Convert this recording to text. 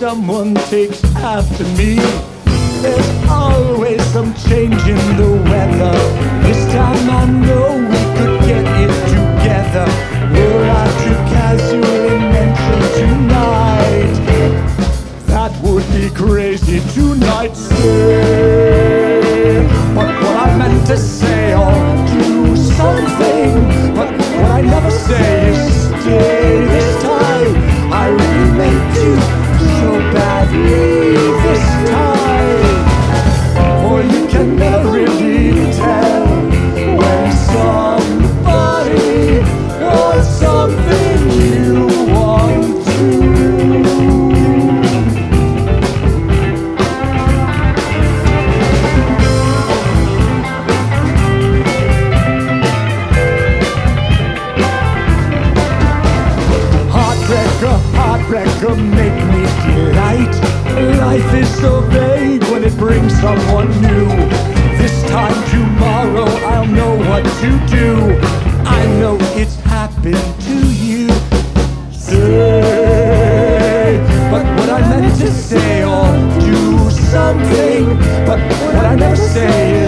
someone takes after me. There's always some change in the weather. This time I know we could get it together. Were I to casually mention tonight, that would be crazy tonight, say. But what I meant to say, I'll do something. But what I never say is stay. This time I really meant to so badly this time. For you can never really tell when somebody wants something you want to. Heartbreaker, make me delight. Life is so vague when it brings someone new. This time tomorrow I'll know what to do. I know it's happened to you. Say, but what I meant to say, or do something. But what I never say